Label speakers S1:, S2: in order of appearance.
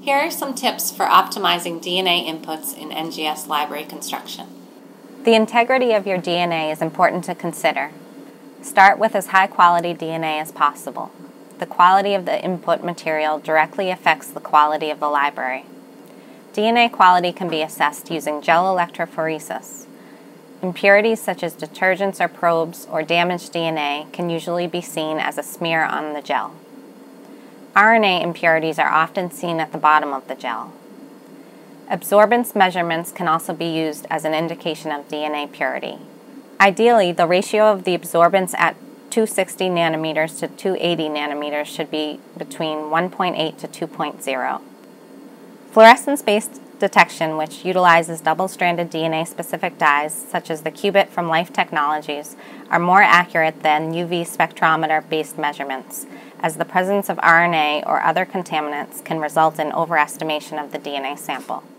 S1: Here are some tips for optimizing DNA inputs in NGS library construction.
S2: The integrity of your DNA is important to consider. Start with as high quality DNA as possible. The quality of the input material directly affects the quality of the library. DNA quality can be assessed using gel electrophoresis. Impurities such as detergents or probes or damaged DNA can usually be seen as a smear on the gel. RNA impurities are often seen at the bottom of the gel. Absorbance measurements can also be used as an indication of DNA purity. Ideally, the ratio of the absorbance at 260 nanometers to 280 nanometers should be between 1.8 to 2.0. Fluorescence-based detection, which utilizes double-stranded DNA-specific dyes, such as the qubit from Life Technologies, are more accurate than UV spectrometer-based measurements, as the presence of RNA or other contaminants can result in overestimation of the DNA sample.